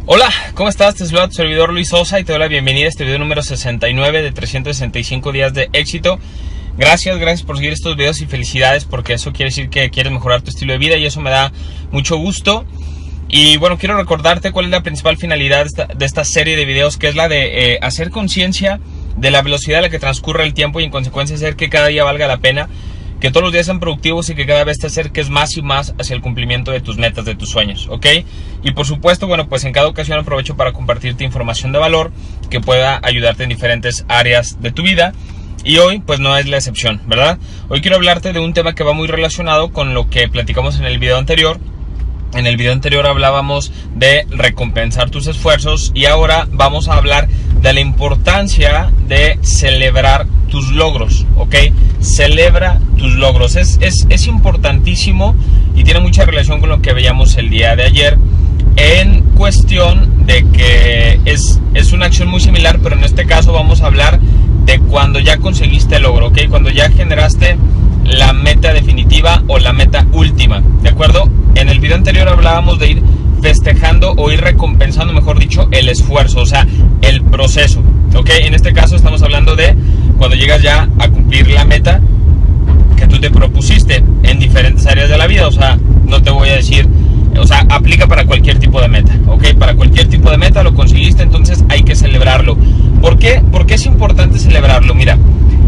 Hola, ¿cómo estás? Te saluda tu servidor Luis Sosa y te doy la bienvenida a este video número 69 de 365 días de éxito. Gracias por seguir estos videos y felicidades, porque eso quiere decir que quieres mejorar tu estilo de vida y eso me da mucho gusto. Y bueno, quiero recordarte cuál es la principal finalidad de esta serie de videos, que es la de hacer conciencia de la velocidad a la que transcurre el tiempo y en consecuencia hacer que cada día valga la pena, que todos los días sean productivos y que cada vez te acerques más y más hacia el cumplimiento de tus metas, de tus sueños, ¿ok? Y por supuesto, bueno, pues en cada ocasión aprovecho para compartirte información de valor que pueda ayudarte en diferentes áreas de tu vida. Y hoy, pues no es la excepción, ¿verdad? Hoy quiero hablarte de un tema que va muy relacionado con lo que platicamos en el video anterior. En el video anterior hablábamos de recompensar tus esfuerzos y ahora vamos a hablar de la importancia de celebrar tus logros, ¿ok? Celebra tus logros. Es importantísimo y tiene mucha relación con lo que veíamos el día de ayer, en cuestión de que es una acción muy similar, pero en este caso vamos a hablar de cuando ya conseguiste el logro, ¿ok? Cuando ya generaste la meta definitiva o la meta última, ¿de acuerdo? En el video anterior hablábamos de ir festejando o ir recompensando, mejor dicho, el esfuerzo, o sea, el proceso, ¿ok? En este caso estamos hablando de cuando llegas ya a cumplir la meta que tú te propusiste en diferentes áreas de la vida. O sea, no te voy a decir, o sea, aplica para cualquier tipo de meta, ¿ok? Para cualquier tipo de meta lo conseguiste, entonces hay que celebrarlo. ¿Por qué? Porque es importante celebrarlo. Mira,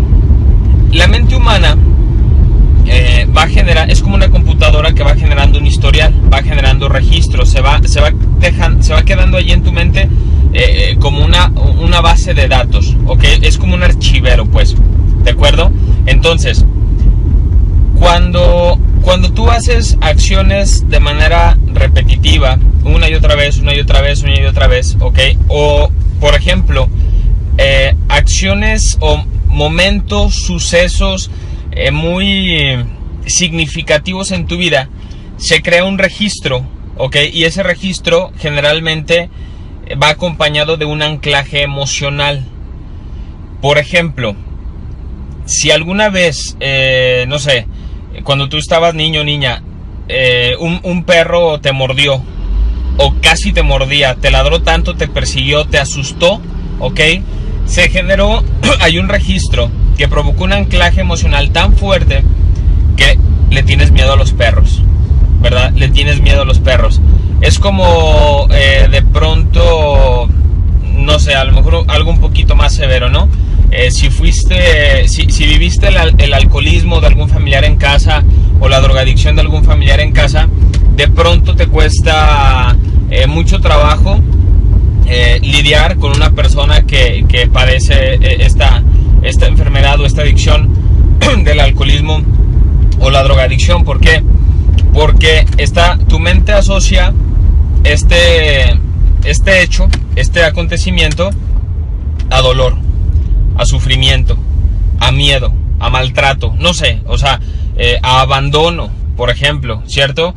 la mente humana va a generar, es como una computadora que va generando un historial, va generando registros, se va quedando allí en tu mente como una base de datos, ¿ok? Es como un archivero, pues, ¿de acuerdo? Entonces, cuando tú haces acciones de manera repetitiva, una y otra vez, ¿ok? O, por ejemplo, acciones o momentos, sucesos muy significativos en tu vida, se crea un registro, ¿ok? Y ese registro generalmente va acompañado de un anclaje emocional. Por ejemplo, si alguna vez, no sé, cuando tú estabas niño o niña, un perro te mordió o casi te mordía, te ladró tanto, te persiguió, te asustó, ¿ok? Se generó, hay un registro que provocó un anclaje emocional tan fuerte que le tienes miedo a los perros, ¿verdad? Le tienes miedo a los perros. Es como de pronto, no sé, a lo mejor algo un poquito más severo, ¿no? Si viviste el alcoholismo de algún familiar en casa o la drogadicción de algún familiar en casa, de pronto te cuesta mucho trabajo lidiar con una persona que padece esta enfermedad o esta adicción del alcoholismo o la drogadicción. ¿Por qué? Porque tu mente asocia este hecho, este acontecimiento, a dolor, a sufrimiento, a miedo, a maltrato, no sé, o sea, a abandono, por ejemplo, ¿cierto?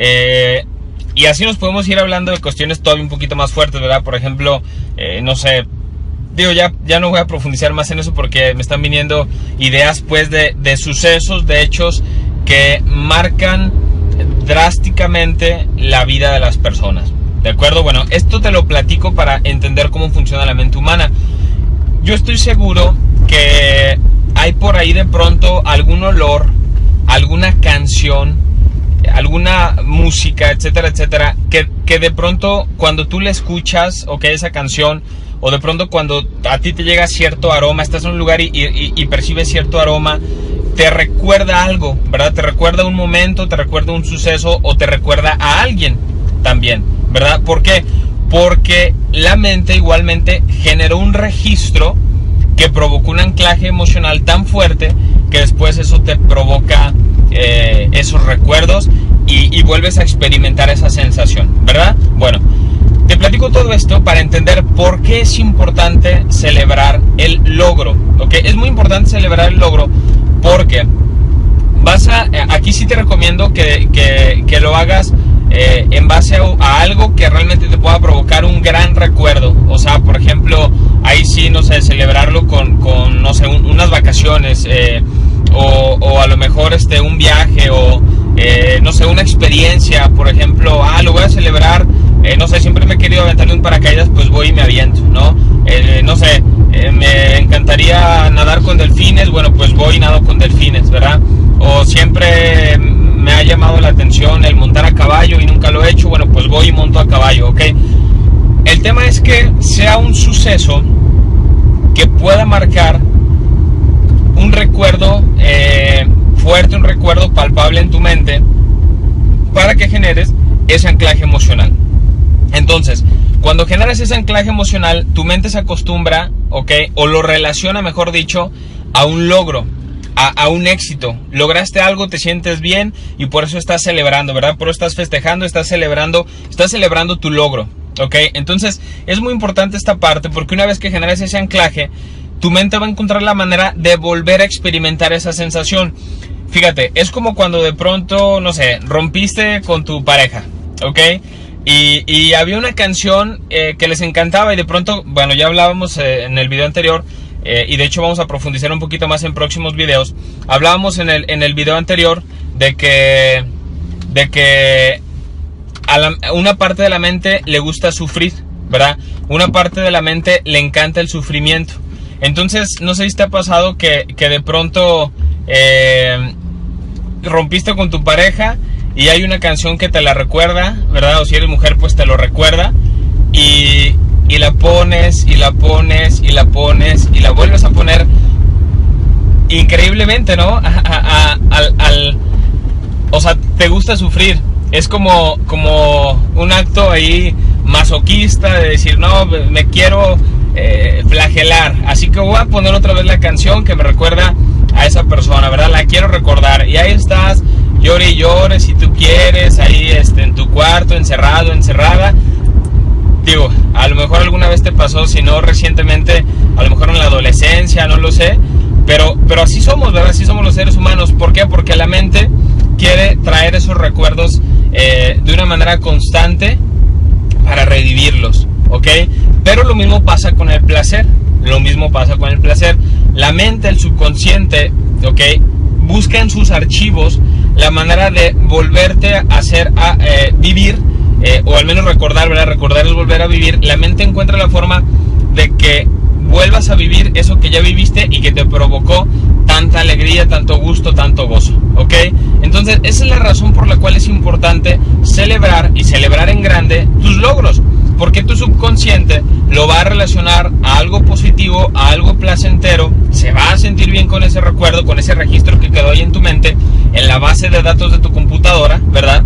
Y así nos podemos ir hablando de cuestiones todavía un poquito más fuertes, ¿verdad? Por ejemplo, no sé, digo, ya no voy a profundizar más en eso porque me están viniendo ideas, pues, de sucesos, de hechos que marcan drásticamente la vida de las personas, ¿de acuerdo? Bueno, esto te lo platico para entender cómo funciona la mente humana. Yo estoy seguro que hay por ahí de pronto algún olor, alguna canción, alguna música, etcétera, etcétera, que de pronto cuando tú le escuchas, o que esa canción, o de pronto cuando a ti te llega cierto aroma, estás en un lugar y percibes cierto aroma, te recuerda algo, ¿verdad? Te recuerda un momento, te recuerda un suceso o te recuerda a alguien también, ¿verdad? ¿Por qué? Porque la mente igualmente generó un registro que provocó un anclaje emocional tan fuerte que después eso te provoca esos recuerdos y vuelves a experimentar esa sensación, ¿verdad? Bueno, te platico todo esto para entender por qué es importante celebrar el logro, ¿ok? Es muy importante celebrar el logro porque aquí sí te recomiendo que lo hagas en base a algo que realmente te pueda provocar un gran recuerdo. O sea, por ejemplo, ahí sí, no sé, celebrarlo con no sé, unas vacaciones, o a lo mejor un viaje, o no sé, una experiencia. Por ejemplo, lo voy a celebrar no sé, siempre me he querido aventar de un paracaídas, pues voy y me aviento, ¿no? No sé, me encantaría nadar con delfines, bueno, pues voy y nado con delfines, ¿verdad? O siempre me ha llamado la atención el montar a caballo y nunca lo he hecho, bueno, pues voy y monto a caballo, ¿ok? El tema es que sea un suceso que pueda marcar un recuerdo fuerte, un recuerdo palpable en tu mente, para que generes ese anclaje emocional. Entonces, cuando generas ese anclaje emocional, tu mente se acostumbra, ¿ok? O lo relaciona, mejor dicho, a un logro, a un éxito. Lograste algo, te sientes bien y por eso estás celebrando, ¿verdad? Por eso estás festejando, estás celebrando tu logro, ¿ok? Entonces, es muy importante esta parte, porque una vez que generas ese anclaje, tu mente va a encontrar la manera de volver a experimentar esa sensación. Fíjate, es como cuando de pronto, no sé, rompiste con tu pareja, ¿ok? Y había una canción que les encantaba y de pronto, bueno, ya hablábamos en el video anterior, y de hecho vamos a profundizar un poquito más en próximos videos. Hablábamos en el video anterior de que a una parte de la mente le gusta sufrir, ¿verdad? Una parte de la mente le encanta el sufrimiento. Entonces, no sé si te ha pasado que de pronto rompiste con tu pareja y hay una canción que te la recuerda, ¿verdad? O si eres mujer, pues te lo recuerda y la pones, y la pones, y la pones, y la vuelves a poner increíblemente, ¿no? O sea, te gusta sufrir. Es como un acto ahí masoquista de decir, no, me quiero flagelar, así que voy a poner otra vez la canción que me recuerda a esa persona, ¿verdad? La quiero recordar. Y ahí estás, llore y llore si tú quieres, ahí en tu cuarto, encerrado, encerrada. Digo, a lo mejor alguna vez te pasó, si no recientemente, a lo mejor en la adolescencia, no lo sé, pero así somos, ¿verdad? Así somos los seres humanos. ¿Por qué? Porque la mente quiere traer esos recuerdos de una manera constante para revivirlos, ¿ok? Pero lo mismo pasa con el placer, La mente, el subconsciente, ¿ok? Busca en sus archivos la manera de volverte a hacer vivir, o al menos recordar, ¿verdad? Recordar es volver a vivir. La mente encuentra la forma de que vuelvas a vivir eso que ya viviste y que te provocó tanta alegría, tanto gusto, tanto gozo, ¿ok? Entonces, esa es la razón por la cual es importante celebrar, y celebrar en grande, tus logros, porque tu subconsciente lo va a relacionar a algo positivo, a algo placentero, se va a sentir bien con ese recuerdo, con ese registro que quedó ahí en tu mente, en la base de datos de tu computadora, ¿verdad?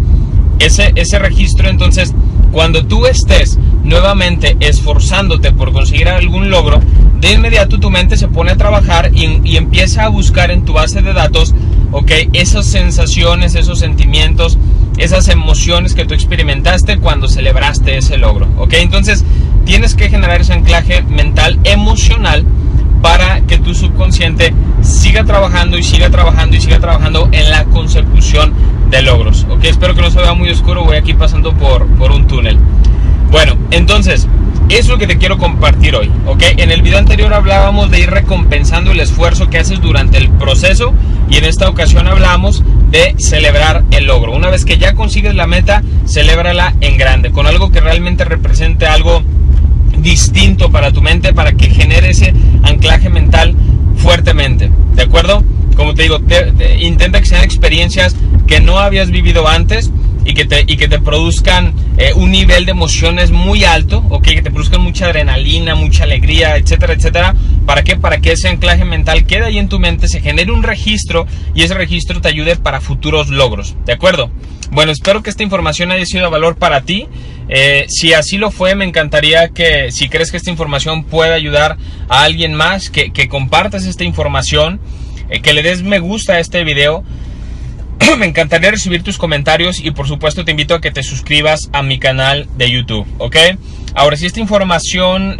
Ese registro. Entonces, cuando tú estés nuevamente esforzándote por conseguir algún logro, de inmediato tu mente se pone a trabajar y empieza a buscar en tu base de datos, ¿ok? Esas sensaciones, esos sentimientos, esas emociones que tú experimentaste cuando celebraste ese logro, ¿ok? Entonces, tienes que generar ese anclaje mental, emocional, para que tu subconsciente siga trabajando y siga trabajando y siga trabajando en la consecución de logros, ¿ok? Espero que no se vea muy oscuro, voy aquí pasando por un túnel. Bueno, entonces, eso es lo que te quiero compartir hoy, ¿ok? En el video anterior hablábamos de ir recompensando el esfuerzo que haces durante el proceso, y en esta ocasión hablamos de celebrar el logro. Una vez que ya consigues la meta, celébrala en grande, con algo que realmente represente algo distinto para tu mente, para que genere ese anclaje mental fuertemente, ¿de acuerdo? Como te digo, intenta que sean experiencias que no habías vivido antes y que te produzcan un nivel de emociones muy alto, ¿ok? Que te produzcan mucha adrenalina, mucha alegría, etcétera, etcétera. ¿Para qué? Para que ese anclaje mental quede ahí en tu mente, se genere un registro y ese registro te ayude para futuros logros, ¿de acuerdo? Bueno, espero que esta información haya sido de valor para ti. Si así lo fue, me encantaría que, si crees que esta información puede ayudar a alguien más, que compartas esta información, que le des me gusta a este video. Me encantaría recibir tus comentarios y por supuesto te invito a que te suscribas a mi canal de YouTube, ¿ok? Ahora, si esta información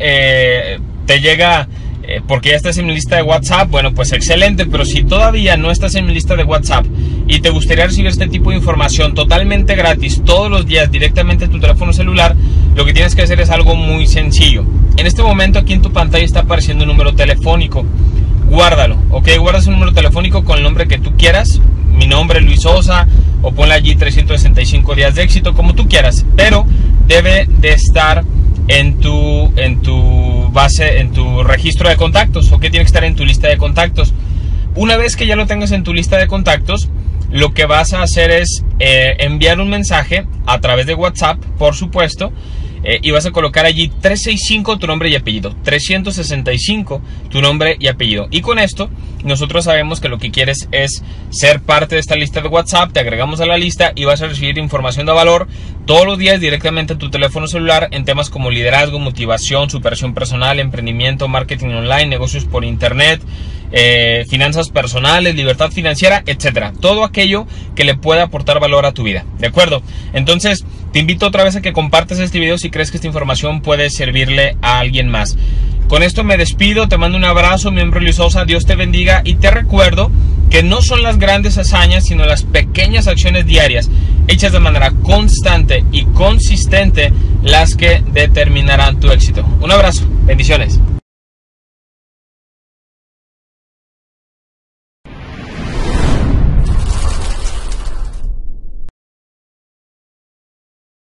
te llega porque ya estás en mi lista de WhatsApp, bueno, pues excelente. Pero si todavía no estás en mi lista de WhatsApp y te gustaría recibir este tipo de información totalmente gratis todos los días directamente en tu teléfono celular, lo que tienes que hacer es algo muy sencillo. En este momento aquí en tu pantalla está apareciendo un número telefónico. Guárdalo, ¿ok? Guardas un número telefónico con el nombre que tú quieras. Mi nombre, Luis Sosa, o ponle allí 365 días de éxito, como tú quieras. Pero debe de estar en tu base, en tu registro de contactos, o que tiene que estar en tu lista de contactos. Una vez que ya lo tengas en tu lista de contactos, lo que vas a hacer es enviar un mensaje a través de WhatsApp, por supuesto, y vas a colocar allí 365 tu nombre y apellido, 365 tu nombre y apellido. Y con esto nosotros sabemos que lo que quieres es ser parte de esta lista de WhatsApp, te agregamos a la lista y vas a recibir información de valor todos los días directamente a tu teléfono celular en temas como liderazgo, motivación, superación personal, emprendimiento, marketing online, negocios por internet, finanzas personales, libertad financiera, etcétera. Todo aquello que le pueda aportar valor a tu vida, ¿de acuerdo? Entonces te invito otra vez a que compartas este video si crees que esta información puede servirle a alguien más. Con esto me despido, te mando un abrazo, mi nombre es Luis Sosa, Dios te bendiga, y te recuerdo que no son las grandes hazañas, sino las pequeñas acciones diarias hechas de manera constante y consistente las que determinarán tu éxito. Un abrazo, bendiciones.